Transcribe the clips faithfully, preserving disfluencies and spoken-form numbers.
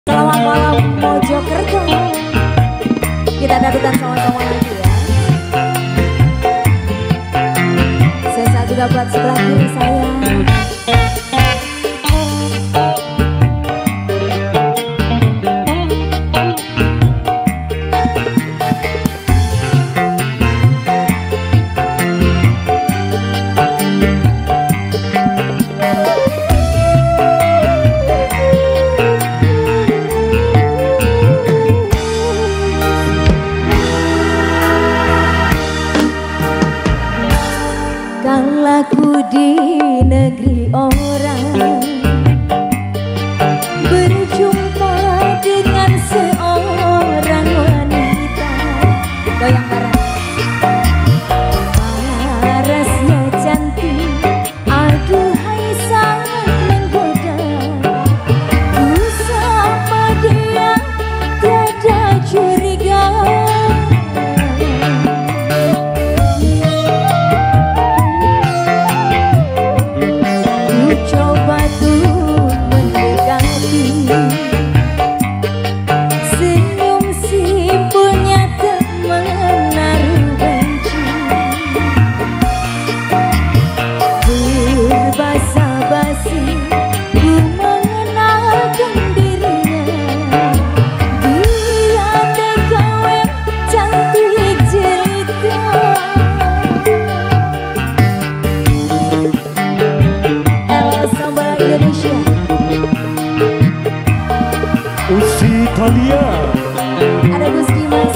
Selamat malam Mojokerto. Kita dangdutan sama-sama lagi ya. Sesa juga buat sebelah kiri saya. Laku di negeri orang, berjumpa dengan seorang wanita. Goyang bareng. Parasnya cantik, aduhai sangat menggoda. Bersama dia tiada curiga. Usi Thalia, ada Gus Dimas.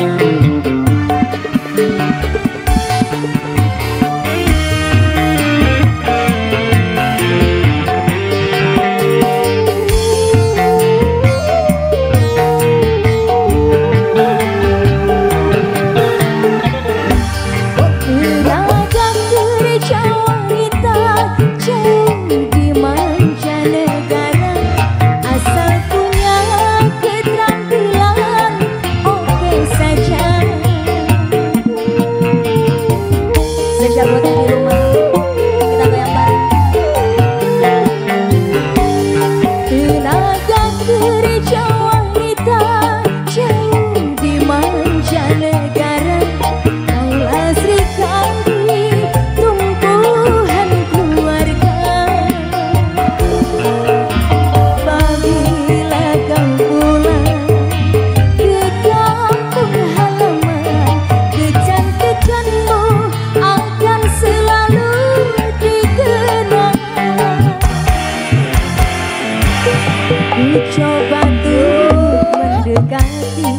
Coba tuh mendekati,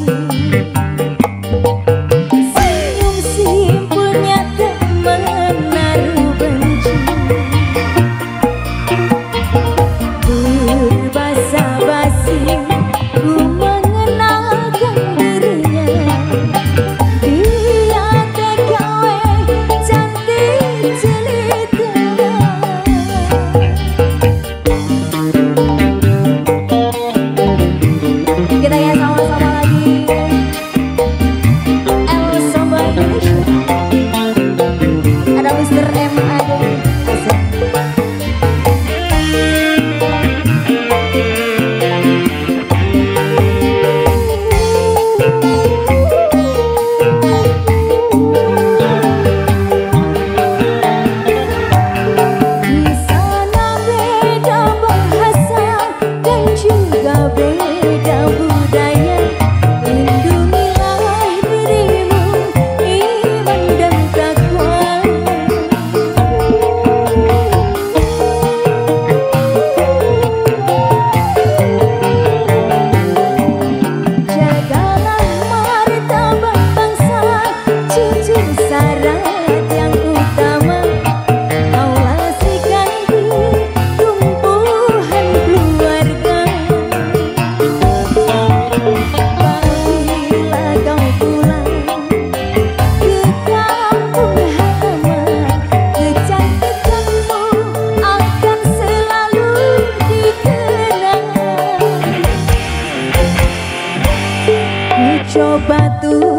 senyum simpulnya tak menaruh benci. Berbasa-basi ku mengenalkan dirinya. Dia T K W cantik jelita. Kita ya sama-sama lagi. El Samba Indonesia. Ada Mister M ada. Di sana beda bahasa dan juga beda budaya. Lindungilah dirimu, iman dan takwa. Jagalah martabat bangsa, jujur syarat yang utama. Kaulah si ganti tumpuhan keluarga. Apabila kau pulang ke kampung halaman, kecantikanmu akan selalu dikenang. Ku coba tuh